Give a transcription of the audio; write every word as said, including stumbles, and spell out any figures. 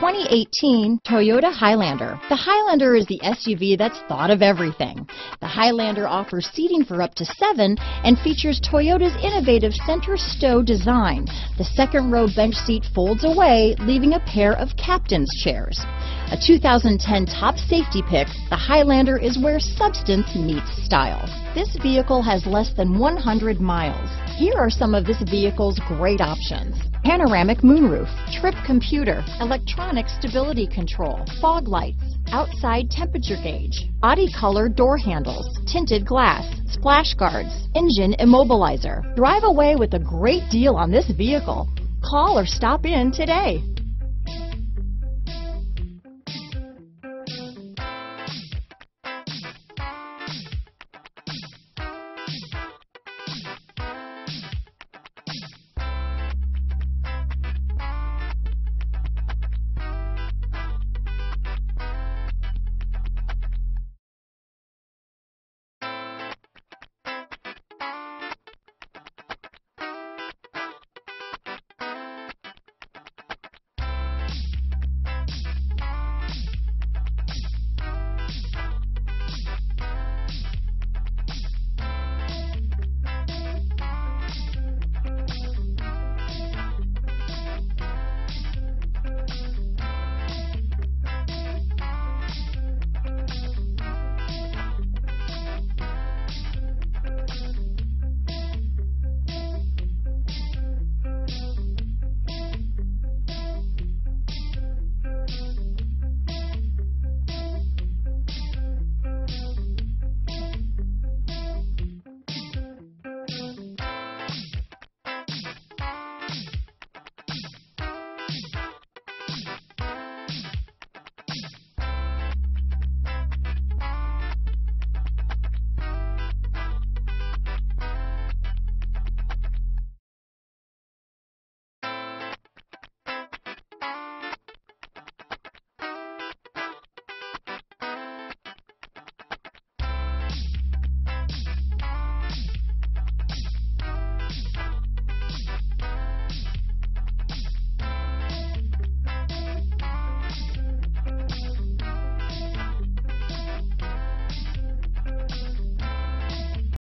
twenty eighteen Toyota Highlander. The Highlander is the S U V that's thought of everything. The Highlander offers seating for up to seven and features Toyota's innovative center stow design. The second row bench seat folds away, leaving a pair of captain's chairs. A two thousand ten top safety pick, the Highlander is where substance meets style. This vehicle has less than one hundred miles. Here are some of this vehicle's great options: panoramic moonroof, trip computer, electronic stability control, fog lights, outside temperature gauge, body color door handles, tinted glass, splash guards, engine immobilizer. Drive away with a great deal on this vehicle. Call or stop in today.